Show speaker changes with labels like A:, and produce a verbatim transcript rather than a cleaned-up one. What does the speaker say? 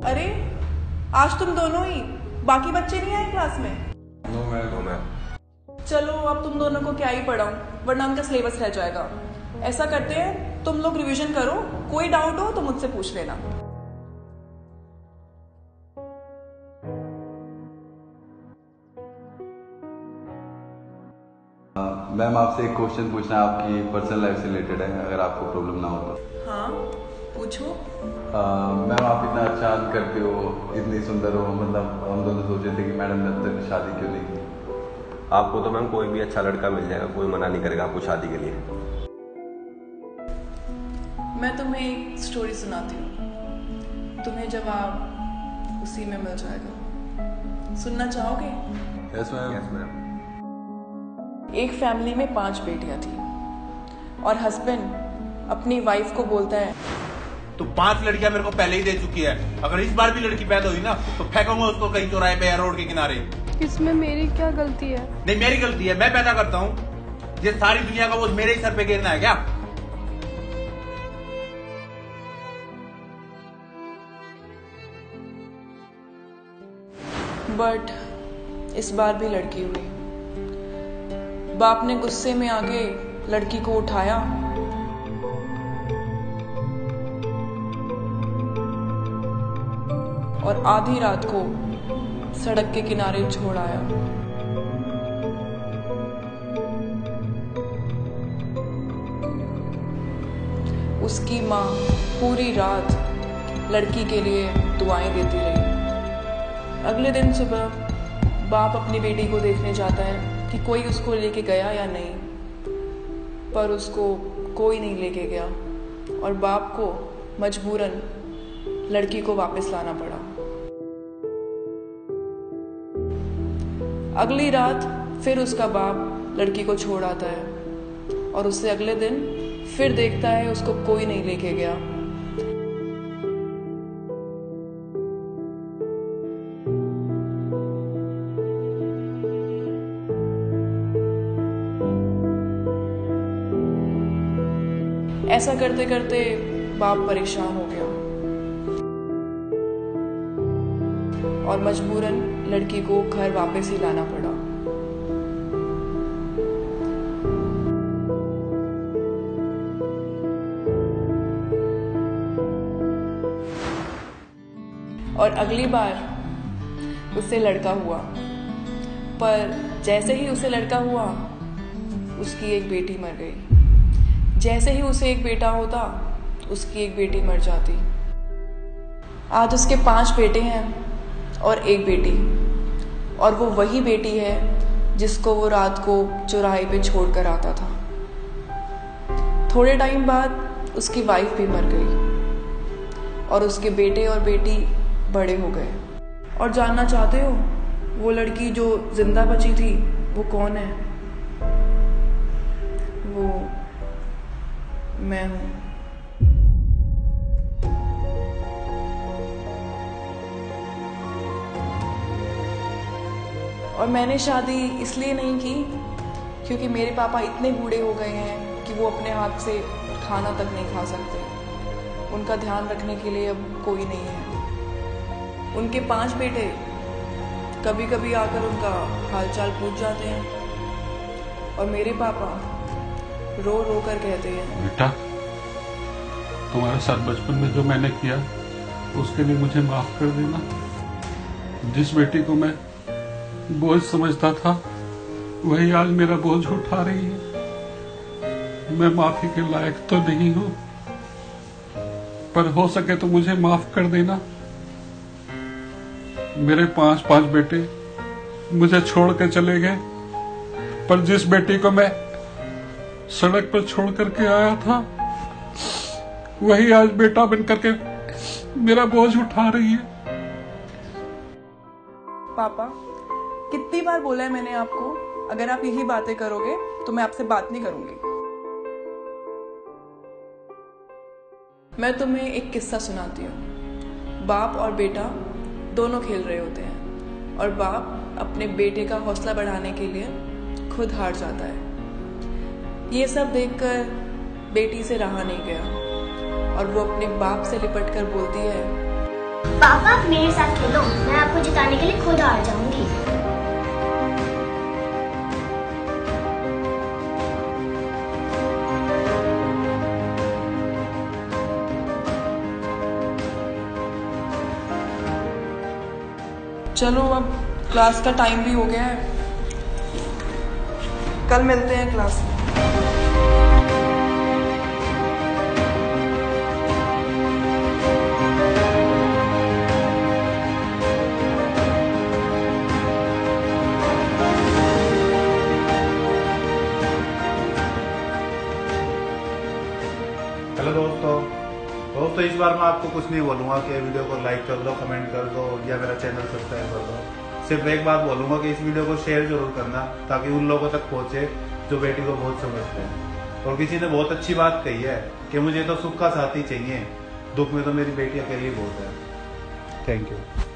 A: अरे आज तुम दोनों ही, बाकी बच्चे नहीं आए क्लास में?
B: No ma'am. No ma'am.
A: चलो अब तुम दोनों को क्या ही पढ़ाऊं, वरना उनका सिलेबस रह जाएगा। ऐसा करते हैं, तुम लोग रिवीजन करो, कोई डाउट हो तो मुझसे पूछ लेना।
B: मैम आपसे एक क्वेश्चन पूछना है, आपकी पर्सनल लाइफ से रिलेटेड है, अगर आपको प्रॉब्लम ना हो तो।
A: हाँ पूछो।
B: मैम आप इतना अच्छा आंसर करते हो, इतनी सुंदर हो, मतलब हम दोनों सोचे थे कि मैडम ने अब तक शादी क्यों नहीं की।
C: आपको तो मैम कोई भी अच्छा लड़का मिल जाएगा, कोई मना नहीं करेगा आपको शादी के लिए।
A: मैं तुम्हें एक स्टोरी सुनाती हूँ, तुम्हें जवाब उसी में मिल जाएगा। सुनना चाहोगे?
B: Yes ma'am.
C: Yes ma'am.
A: एक फैमिली में पांच बेटियां थी और हस्बैंड अपनी वाइफ को बोलता है,
D: तो पांच लड़कियां मेरे को पहले ही दे चुकी है, अगर इस बार भी लड़की पैदा हुई ना तो फेंकूंगा उसको कहीं चौराहे पे या रोड के किनारे।
E: इसमें मेरी क्या गलती है?
D: नहीं मेरी गलती है, मैं पैदा करता हूँ, ये सारी दुनिया का बोझ मेरे ही सर पे गिरना है क्या?
A: बट इस बार भी लड़की हुई। बाप ने गुस्से में आके लड़की को उठाया और आधी रात को सड़क के किनारे छोड़ आया। उसकी माँ पूरी रात लड़की के लिए दुआएं देती रही। अगले दिन सुबह बाप अपनी बेटी को देखने जाता है कि कोई उसको लेके गया या नहीं, पर उसको कोई नहीं लेके गया और बाप को मजबूरन लड़की को वापस लाना पड़ा। अगली रात फिर उसका बाप लड़की को छोड़ आता है और उससे अगले दिन फिर देखता है उसको कोई नहीं लेके गया। ऐसा करते करते बाप परेशान हो गया और मजबूरन लड़की को घर वापस ही लाना पड़ा। और अगली बार उससे लड़का हुआ, पर जैसे ही उसे लड़का हुआ उसकी एक बेटी मर गई। जैसे ही उसे एक बेटा होता उसकी एक बेटी मर जाती। आज उसके पांच बेटे हैं और एक बेटी, और वो वही बेटी है जिसको वो रात को चौराहे पे छोड़कर आता था। थोड़े टाइम बाद उसकी वाइफ भी मर गई और उसके बेटे और बेटी बड़े हो गए। और जानना चाहते हो वो लड़की जो जिंदा बची थी वो कौन है? वो मैं हूं। और मैंने शादी इसलिए नहीं की क्योंकि मेरे पापा इतने बूढ़े हो गए हैं कि वो अपने हाथ से खाना तक नहीं खा सकते। उनका ध्यान रखने के लिए अब कोई नहीं है। उनके पांच बेटे कभी कभी आकर उनका हालचाल पूछ जाते हैं और मेरे पापा रो रो कर कहते हैं,
F: बेटा तुम्हारे साथ बचपन में जो मैंने किया उसके लिए मुझे माफ कर देना। जिस बेटी को मैं बोझ समझता था वही आज मेरा बोझ उठा रही है। मैं माफी के लायक तो नहीं हूं, पर हो सके तो मुझे माफ कर देना। मेरे पांच पांच बेटे मुझे छोड़ के चले गए, पर जिस बेटी को मैं सड़क पर छोड़ करके आया था वही आज बेटा बन करके मेरा बोझ उठा रही है।
A: पापा कितनी बार बोला है मैंने आपको, अगर आप यही बातें करोगे तो मैं आपसे बात नहीं करूंगी। मैं तुम्हें एक किस्सा सुनाती हूँ। बाप और बेटा दोनों खेल रहे होते हैं और बाप अपने बेटे का हौसला बढ़ाने के लिए खुद हार जाता है। ये सब देखकर बेटी से रहा नहीं गया और वो अपने बाप से लिपट कर बोलती है,
G: पापा आप मेरे साथ खेलो, मैं आपको जिताने के लिए खुद हार जाऊंगी।
A: चलो अब क्लास का टाइम भी हो गया है, कल मिलते हैं क्लास में।
H: हेलो दोस्तों दोस्तों इस बार मैं आपको कुछ नहीं बोलूंगा कि वीडियो को लाइक कर दो, कमेंट कर दो या मेरा चैनल सब्सक्राइब कर दो। सिर्फ एक बात बोलूंगा कि इस वीडियो को शेयर जरूर करना ताकि उन लोगों तक पहुंचे जो बेटी को बहुत समझते हैं। और किसी ने बहुत अच्छी बात कही है कि मुझे तो सुख का साथी चाहिए, दुख में तो मेरी बेटी अकेली बहुत है। Thank you.